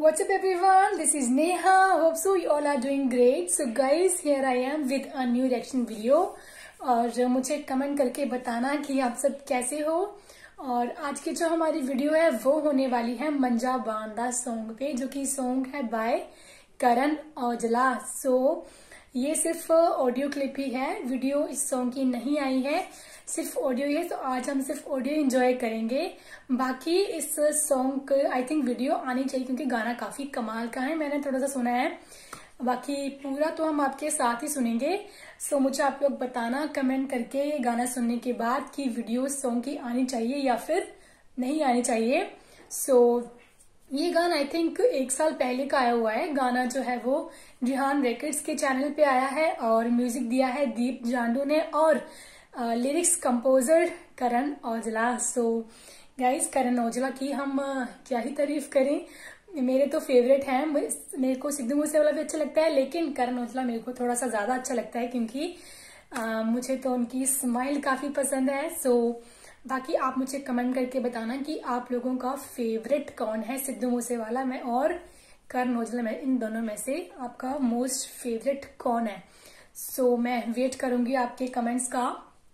What's up everyone, this is Neha. Hope so you all are doing great. So guys, here I am with a new reaction video. और मुझे comment करके बताना कि आप सब कैसे हो। और आज की जो हमारी वीडियो है वो होने वाली है मंजा बांदा सॉन्ग पे, जो कि सॉन्ग है बाय करण औजला। सो ये सिर्फ ऑडियो क्लिप ही है, वीडियो इस सॉन्ग की नहीं आई है, सिर्फ ऑडियो ही है। तो आज हम सिर्फ ऑडियो एंजॉय करेंगे। बाकी इस सॉन्ग आई थिंक वीडियो आनी चाहिए क्योंकि गाना काफी कमाल का है, मैंने थोड़ा सा सुना है। बाकी पूरा तो हम आपके साथ ही सुनेंगे। सो मुझे आप लोग बताना कमेंट करके ये गाना सुनने के बाद कि वीडियो सॉन्ग की आनी चाहिए या फिर नहीं आनी चाहिए। सो ये गाना आई थिंक 1 साल पहले का आया हुआ है। गाना जो है वो रिहान रिकॉर्ड्स के चैनल पे आया है और म्यूजिक दिया है दीप जांडू ने और lyrics composer Karan Aujla. So guys, Karan Aujla की हम क्या ही तारीफ करें, मेरे तो फेवरेट हैं। मेरे को सिद्धू मूसेवाला भी अच्छा लगता है, लेकिन करण औजला मेरे को थोड़ा सा ज्यादा अच्छा लगता है क्योंकि मुझे तो उनकी स्माइल काफी पसंद है। सो बाकी आप मुझे कमेंट करके बताना कि आप लोगों का फेवरेट कौन है, सिद्धू मूसेवाला में और करण औजला में, इन दोनों में से आपका मोस्ट फेवरेट कौन है। सो मैं वेट करूंगी आपके कमेंट्स का।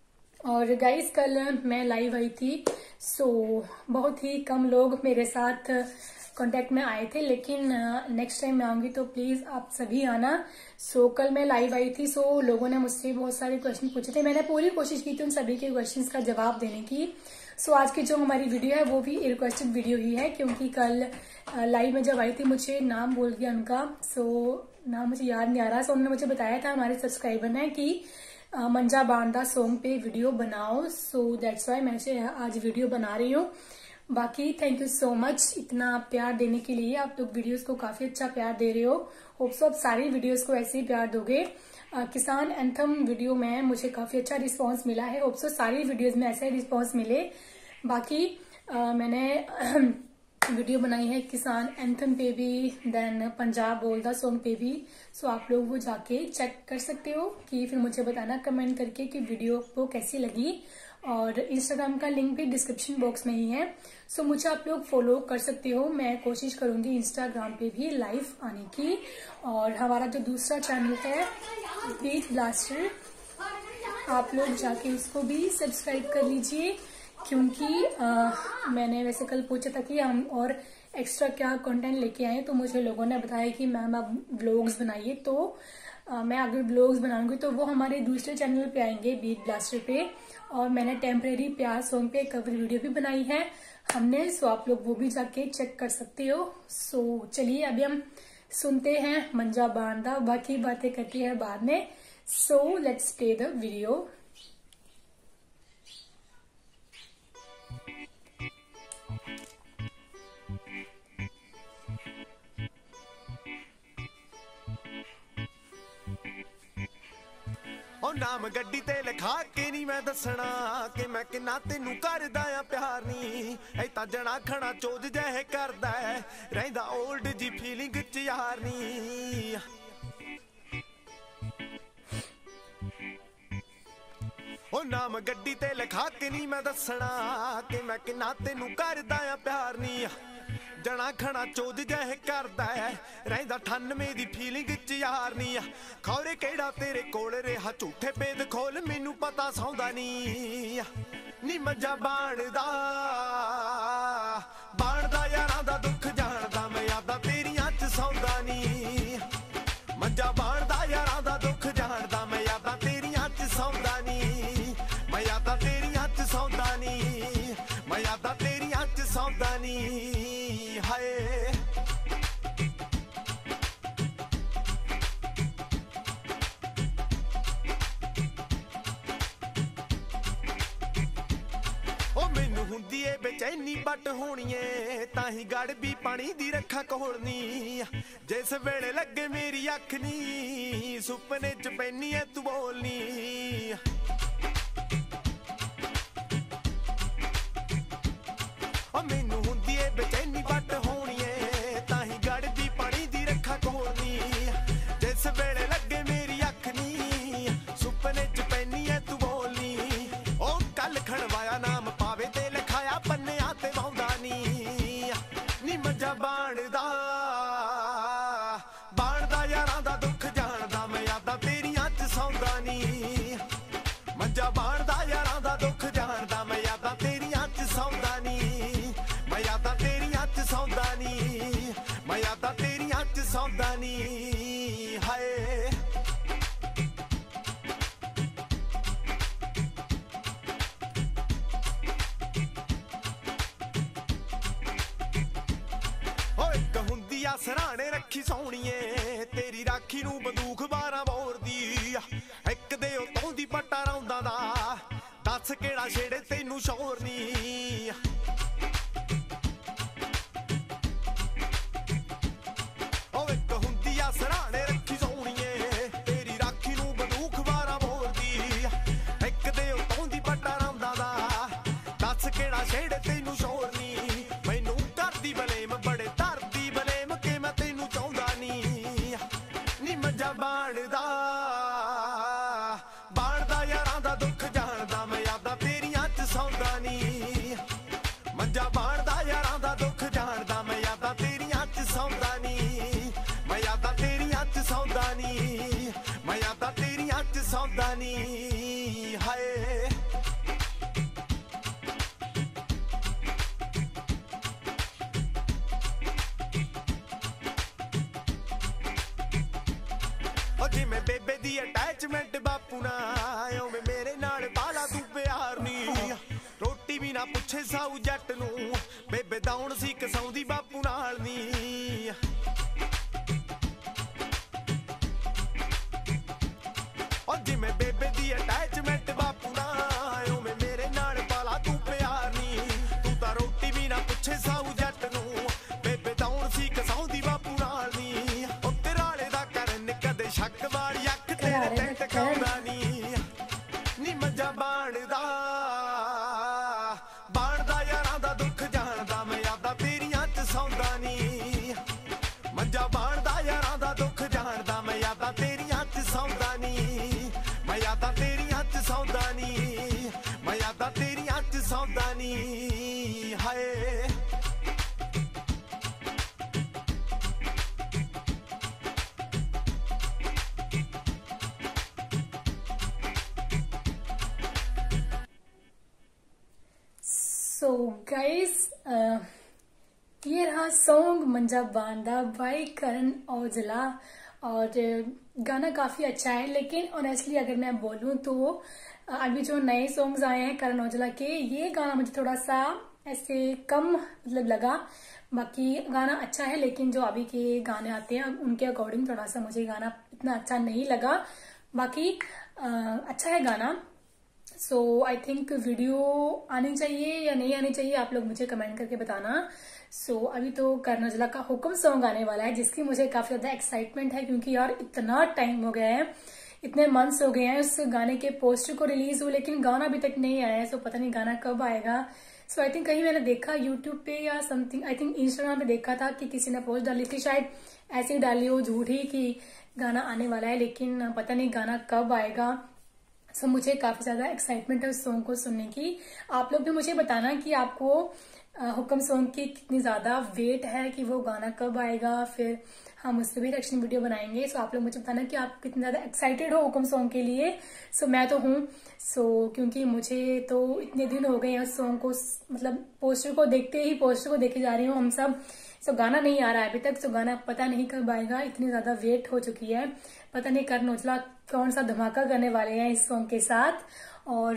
और गाइस, कल मैं लाइव आई थी, सो बहुत ही कम लोग मेरे साथ कांटेक्ट में आए थे, लेकिन नेक्स्ट टाइम मैं आऊंगी तो प्लीज आप सभी आना। सो कल मैं लाइव आई थी, सो लोगों ने मुझसे बहुत सारे क्वेश्चन पूछे थे, मैंने पूरी कोशिश की थी उन सभी के क्वेश्चंस का जवाब देने की। सो आज की जो हमारी वीडियो है वो भी रिक्वेस्टेड वीडियो ही है क्योंकि कल लाइव में जब आई थी मुझे नाम बोल गया उनका, सो नाम मुझे याद नहीं आ रहा। सो उन्होंने मुझे बताया था हमारे सब्सक्राइबर ने कि मंजा बांदा सॉन्ग पे वीडियो बनाओ, सो दैट्स वाई मैं आज वीडियो बना रही हूँ। बाकी थैंक यू सो मच इतना प्यार देने के लिए, आप लोग वीडियोस को काफी अच्छा प्यार दे रहे हो। होप सो आप सारी वीडियोस को ऐसे ही प्यार दोगे। किसान एंथम वीडियो में मुझे काफी अच्छा रिस्पांस मिला है, होप सो सारी वीडियोस में ऐसा ही रिस्पांस मिले। बाकी मैंने वीडियो बनाई है किसान एंथम पे भी, देन पंजाब बोलदा सॉन्ग पे भी। सो आप लोग वो जाके चेक कर सकते हो कि फिर मुझे बताना कमेंट करके कि वीडियो को कैसी लगी। और इंस्टाग्राम का लिंक भी डिस्क्रिप्शन बॉक्स में ही है, सो मुझे आप लोग फॉलो कर सकते हो। मैं कोशिश करूंगी इंस्टाग्राम पे भी लाइव आने की। और हमारा जो दूसरा चैनल है बीट ब्लास्टर, आप लोग जाके उसको भी सब्सक्राइब कर लीजिए क्योंकि मैंने वैसे कल पूछा था कि हम और एक्स्ट्रा क्या कंटेंट लेके आए, तो मुझे लोगों ने बताया कि मैम आप व्लॉग्स बनाइए। तो मैं अगर व्लॉग्स बनाऊंगी तो वो हमारे दूसरे चैनल पे आएंगे बीट ब्लास्टर पे। और मैंने टेम्परेरी प्यार सॉन्ग पे कवर वीडियो भी बनाई है हमने, सो आप लोग वो भी जाके चेक कर सकते हो। सो चलिए अभी हम सुनते हैं मंजा बांदा, बाकी बातें करती है बाद में। So let's play the video. ओ नाम गड्डी ते लिखा के नहीं मैं दसना कि मैं किन्ना तेनू करदा आ प्यार नी, ऐ जना खना चोज जह करदा रहिंदा ओल्ड जी फीलिंग च यार नी। ओ नाम गड्डी ते लिखा के नहीं मैं दसना कि मैं किन्ना तेनू करदा आ प्यार नी, जना खना चोद जह करदा रहिंदा 98 दी फीलिंग च यार नी। खौरे केड़ा तेरे कोल रेहा झूठे पेद खोल, मैनू पता सौंदा नी मंजा बाणदा यारां दा दुख जानदा, मैं यादां तेरियां च सौंदा नी। मंजा बाणदा यारां दा दुख जानदा, मैं यादां तेरियां च सौंदा नी, मैं यादां तेरियां च सौंदा नी, मैं यादां तेरियां च सौंदा नी। हाय मैनू हुंदी ए बेचैनी बट होनी है, ताही गड़ भी पानी दी रखा कोलनी, जिस वेले लगे मेरी अख नी सुपने च पैनी है तू बोलनी। मैनू हुंदी ए बेचैनी बट होनी है, ताही गड़ भी पानी दी रखा कोलनी, जिस वेले लगे मेरी अख नी सुपने च पैनी है तू बोलनी। ओ कल खड़वाया नाम पावे ते लिखाया पन्ने आते वाउंदा नी मंजा बाणदा सौंदा नी हाय सराणे रखी सोहणीए तेरी राखी नू बंदूक 12 बोर दी एक दे उतों दी पट्टा रौंदा दा दस केड़ा छेड़े तेनू शोर नी ओ एक हुंदी आ सराणे रखी सोहणीए तेरी राखी नू बंदूक 12 बोर दी एक दे उतों दी पट्टा रौंदा दा दस केड़ा छेड़े तेनू शोर नी मैनू करदी बलेम बड़े बाणदा यारां दा दुख जानदा मैं यादां तेरियां च सौंदा नी मंजा बाणदा यारां दा दुख जानदा मैं यादां तेरियां च सौंदा नी मैं यादां तेरियां च सौंदा नी मैं यादां तेरियां च सौंदा नी हाय जिमें बेबे दी अटैचमेंट बापू ना उवें मेरे नाल बाला तू प्यार नी रोटी भी ना पुछे साऊ जट नू बेबे दौण सी कसौंदी बापू नाल नी और जिमें बेबे दी अटैचमेंट बापू ना उवें मेरे नाल बाला तू प्यार नी तू तां रोटी भी ना पुछे साऊ जट नू बेबे दौण सी कसौंदी बापू नाल नी ओ तेराले दा करन कदे शक वाली अख तेरे ते टकाउंदा नी मंजा बाणदा यारां दा दुख जानदा मैं यादां तेरियां च सौंदा नी मंजा बाणदा यारां दा दुख जानदा मैं यादां तेरियां च सौंदा नी मैं यादां तेरियां च सौंदा नी मैं यादां तेरियां च सौंदा नी हाय सो गाइस ये रहा सॉन्ग मंजा बांदा बाय करण औजला और गाना काफी अच्छा है। लेकिन ऑनेस्टली अगर मैं बोलूं तो अभी जो नए सॉन्ग्स आए हैं करण औजला के, ये गाना मुझे थोड़ा सा ऐसे कम मतलब लगा। बाकी गाना अच्छा है लेकिन जो अभी के गाने आते हैं उनके अकॉर्डिंग थोड़ा सा मुझे गाना इतना अच्छा नहीं लगा। बाकी अच्छा है गाना। सो आई थिंक वीडियो आनी चाहिए या नहीं आनी चाहिए, आप लोग मुझे कमेंट करके बताना। सो अभी तो करण औजला का हुक्म सॉन्ग आने वाला है जिसकी मुझे काफी ज्यादा एक्साइटमेंट है, क्योंकि यार इतना टाइम हो गया है, इतने मंथ्स हो गए हैं उस गाने के पोस्टर को रिलीज हुए, लेकिन गाना अभी तक नहीं आया है। सो पता नहीं गाना कब आएगा। सो आई थिंक कहीं मैंने देखा यूट्यूब पे या समथिंग, आई थिंक इंस्टाग्राम पे देखा था कि किसी ने पोस्ट डाली थी, शायद ऐसे ही डाली हो झूठी कि गाना आने वाला है, लेकिन पता नहीं गाना कब आएगा। सो मुझे काफी ज्यादा एक्साइटमेंट है उस सॉन्ग को सुनने की। आप लोग भी मुझे बताना कि आपको हुक्म सॉन्ग की कितनी ज्यादा वेट है कि वो गाना कब आएगा, फिर हम उस पर भी रिएक्शन वीडियो बनाएंगे। सो आप लोग मुझे बताना कि आप कितने ज्यादा एक्साइटेड हो हुक्म सॉन्ग के लिए। सो मैं तो हूँ। सो क्योंकि मुझे तो इतने दिन हो गए हैं उस सॉन्ग को, मतलब पोस्टर को देखे जा रही हूँ हम सब। सो गाना नहीं आ रहा है अभी तक। सो गाना पता नहीं कब आएगा, इतनी ज्यादा वेट हो चुकी है। पता नहीं करण औजला कौन सा धमाका करने वाले हैं इस सॉन्ग के साथ। और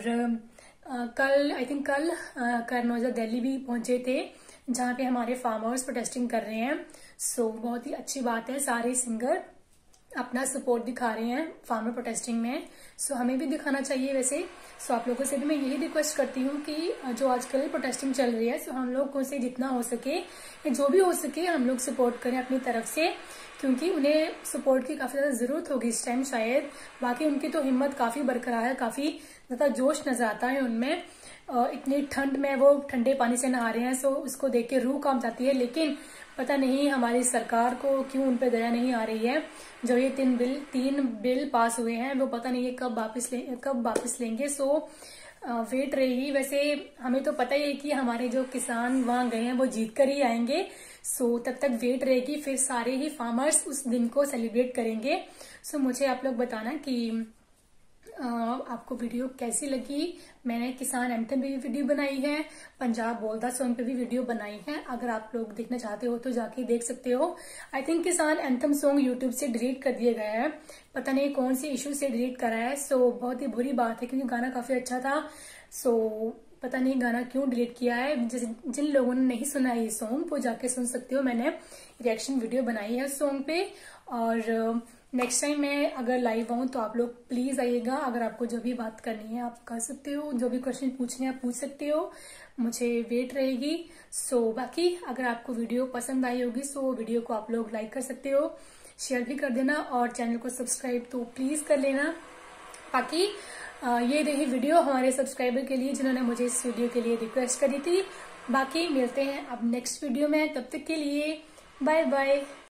कल आई थिंक कल करण औजला दिल्ली भी पहुंचे थे, जहाँ पे हमारे फार्मर्स प्रोटेस्टिंग कर रहे हैं। सो बहुत ही अच्छी बात है, सारे सिंगर अपना सपोर्ट दिखा रहे हैं फार्मर प्रोटेस्टिंग में। सो हमें भी दिखाना चाहिए वैसे। सो आप लोगों से भी मैं यही रिक्वेस्ट करती हूँ कि जो आजकल प्रोटेस्टिंग चल रही है, सो हम लोगों से जितना हो सके, जो भी हो सके, हम लोग सपोर्ट करें अपनी तरफ से, क्योंकि उन्हें सपोर्ट की काफी ज्यादा जरूरत होगी इस टाइम शायद। बाकी उनकी तो हिम्मत काफी बरकरार है, काफी ज्यादा जोश नजर आता है उनमें। इतनी ठंड में वो ठंडे पानी से नहा रहे हैं, सो उसको देख के रूह कांप जाती है। लेकिन पता नहीं हमारी सरकार को क्यों उन पर दया नहीं आ रही है। जो ये तीन बिल पास हुए हैं वो पता नहीं ये कब वापस लेंगे। सो वेट रहेगी। वैसे हमें तो पता ही है कि हमारे जो किसान वहां गए हैं वो जीत कर ही आएंगे। सो तब तक वेट रहेगी, फिर सारे ही फार्मर्स उस दिन को सेलिब्रेट करेंगे। सो मुझे आप लोग बताना कि आपको वीडियो कैसी लगी। मैंने किसान एंथम पे भी वीडियो बनाई है, पंजाब बोलदा सॉन्ग पे भी वीडियो बनाई है। अगर आप लोग देखना चाहते हो तो जाके देख सकते हो। I think Kisan anthem song YouTube से डिलीट कर दिया गया है, पता नहीं कौन सी इशू से डिलीट करा है। सो बहुत ही बुरी बात है क्योंकि गाना काफी अच्छा था। सो पता नहीं गाना क्यों डिलीट किया है। जिन लोगों ने नहीं सुना है ये सॉन्ग वो जाके सुन सकते हो। मैंने रिएक्शन वीडियो बनाई है सॉन्ग पे। और नेक्स्ट टाइम मैं अगर लाइव आऊं तो आप लोग प्लीज आइएगा। अगर आपको जो भी बात करनी है आप कर सकते हो, जो भी क्वेश्चन पूछने हैं आप पूछ सकते हो, मुझे वेट रहेगी। सो बाकी अगर आपको वीडियो पसंद आई होगी सो वीडियो को आप लोग लाइक कर सकते हो, शेयर भी कर देना और चैनल को सब्सक्राइब तो प्लीज कर लेना। बाकी ये रही वीडियो हमारे सब्सक्राइबर के लिए जिन्होंने मुझे इस वीडियो के लिए रिक्वेस्ट करी थी। बाकी मिलते हैं अब नेक्स्ट वीडियो में, तब तक के लिए बाय बाय।